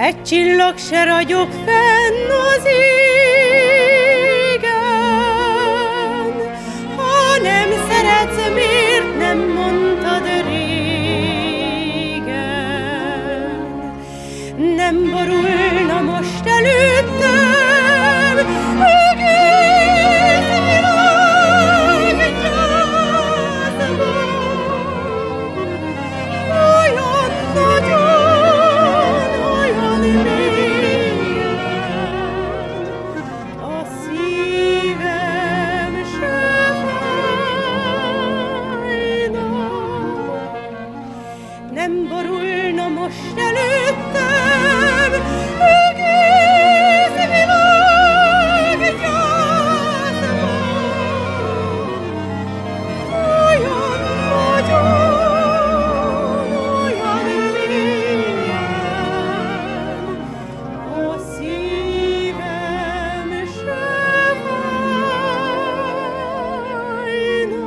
egy csillag se ragyog fenn az égen. Ha nem szeretsz, miért nem mondtad régen? Nem borulna most előttem egész világ gyászban. Olyan nagyon, olyan mélyen, a szívem se fájna. Nem borulna most előttem egész világ gyászban. Olyan nagyon, olyan mélyen, a szívem se fájna.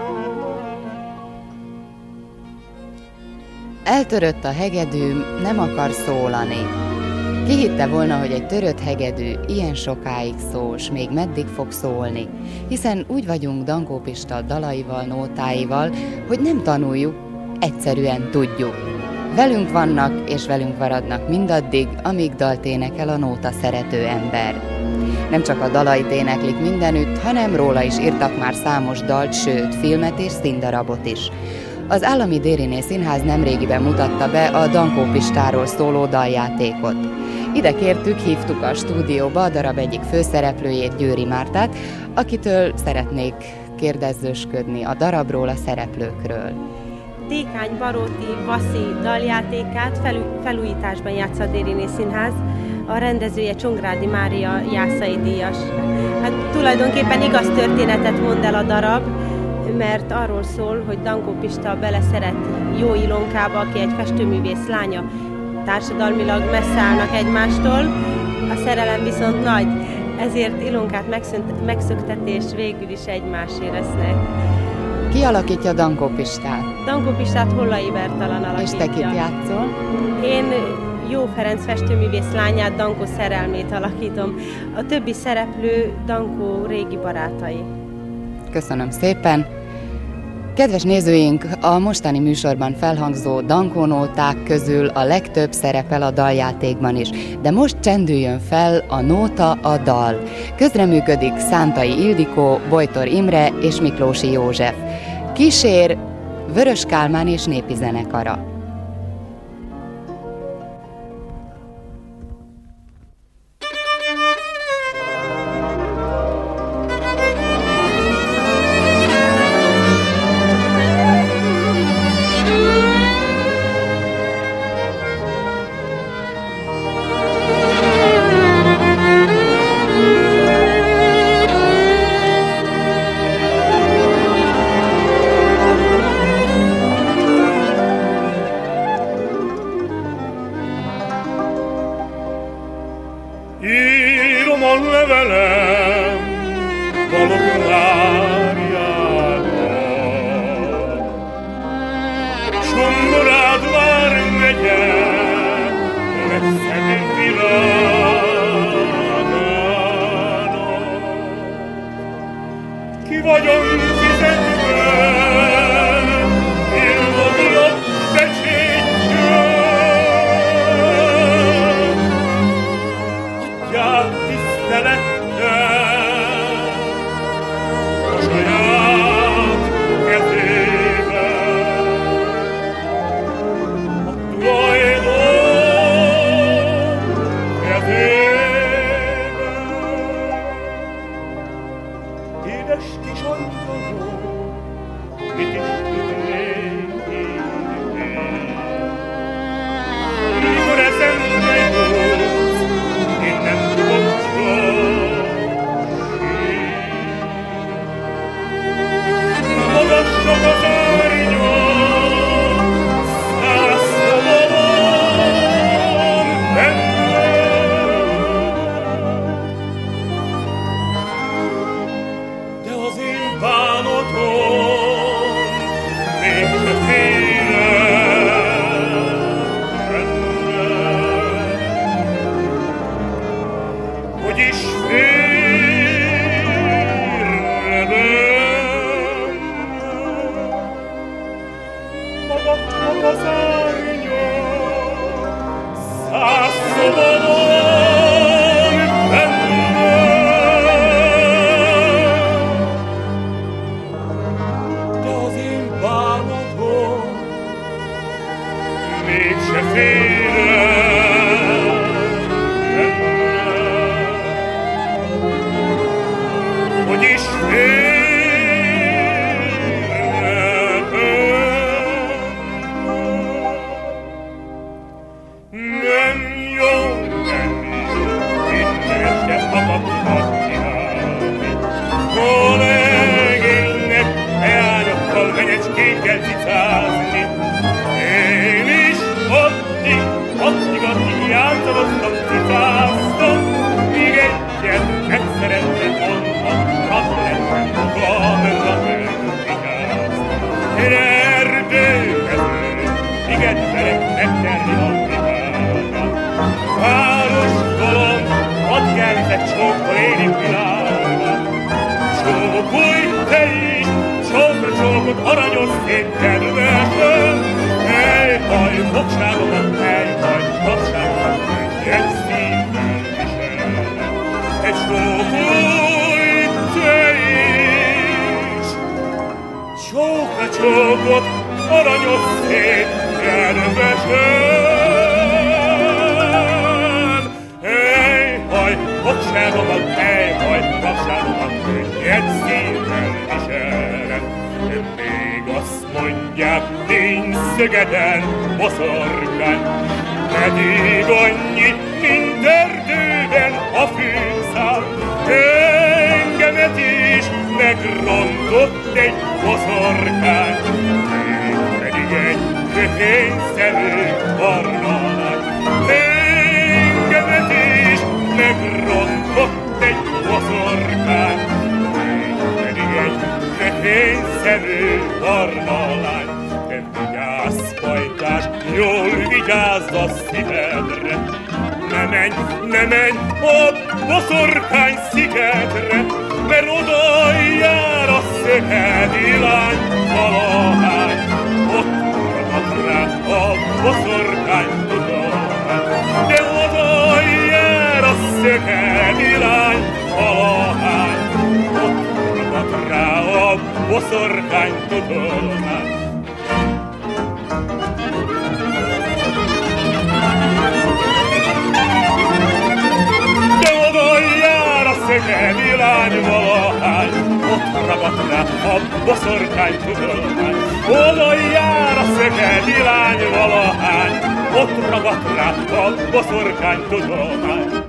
Eltörött a hegedűm, nem akar szólani. Ki hitte volna, hogy egy törött hegedű ilyen sokáig szól, s még meddig fog szólni? Hiszen úgy vagyunk Dankó Pista dalaival, nótáival, hogy nem tanuljuk, egyszerűen tudjuk. Velünk vannak és velünk maradnak mindaddig, amíg dalt énekel a nóta szerető ember. Nem csak a dalait éneklik mindenütt, hanem róla is írtak már számos dalt, sőt, filmet és színdarabot is. Az Állami Dériné Színház nemrégiben mutatta be a Dankó Pistáról szóló daljátékot. Ide kértük, hívtuk a stúdióba a darab egyik főszereplőjét, Győri Mártát, akitől szeretnék kérdezzősködni a darabról, a szereplőkről. Tékány Baróti Vaszi daljátékát felújításban játsza a Dériné Színház, a rendezője Csongrádi Mária jászai díjas. Hát tulajdonképpen igaz történetet mond el a darab, mert arról szól, hogy Dankó Pista beleszeret Jó Ilonkába, aki egy festőművész lánya. Társadalmilag messze állnak egymástól, a szerelem viszont nagy, ezért Ilonkát megszökteti, és végül is egymásé lesznek. Ki alakítja Dankó Pistát? Dankó Pistát Hollai Bertalan alakítja. És te kit játszol? Én Jó Ferenc festőművész lányát, Dankó szerelmét alakítom. A többi szereplő Dankó régi barátai. Köszönöm szépen! Kedves nézőink, a mostani műsorban felhangzó dankónóták közül a legtöbb szerepel a daljátékban is, de most csendüljön fel a nóta, a dal. Közreműködik Szántai Ildikó, Bojtor Imre és Miklósi József. Kísér Vörös Kálmán és népi zenekara. Írom a levelem Balogh várjába, Somborád vármegye legszebb világának. Ki vagyok fizetve, írva miatt becsétjön, adjál tisztelettel a saját kezébe. A tulajdon kezébe. Édes kis Anton, az árnyal, százszobadon benne. De az én bánatom mégse félel benne, hogy is félne benne. Nem jó, minden este akapokat kívánni, kollegének leányokkal menyecskékkel cicázni. Én is addig játszavaztam, cicáztam, míg egyet megszerettem volna, az lettem magamra megvigyáztam. Én erdőmező, ligetverek megterni Afrikában. Város golom, hadd kell viszek csókkal élik világban. Csókolj te is, csókra csókot, aranyos szép kedvesem. Hely-haj, fogságomat, hely-haj, fogságomat, egy szívvel viselem. Egy csókolj te is, csókra csókot, aranyos szép kedvesem. Hely-haj, fogságomat, hely-haj, fogságomat, egy szívvel viselem. Még azt mondják, nincs Szegeden boszorkány, pedig annyi, mint erdőben a fűszál. Engemet is megrontott egy boszorkány, pedig egy köhényszerű barna lány. Engemet is megrontott egy boszorkány, pedig egy köhényszerű barna lány. Te vigyázz, pajtás, jól vigyázz a szívedre. Ne menj a boszorkány szigetre, mert oda jár a szegedi lány valahány. Ott ragad rá a boszorkány tudomány, de oda jár a szegedi lány valahány. Ott ragad rá a boszorkány tudomány. Szegedi lány valahány, ott ragadt rá a boszorkány tudomány. Oda jár a szegedi lány valahány, ott ragadt rá a boszorkány tudomány.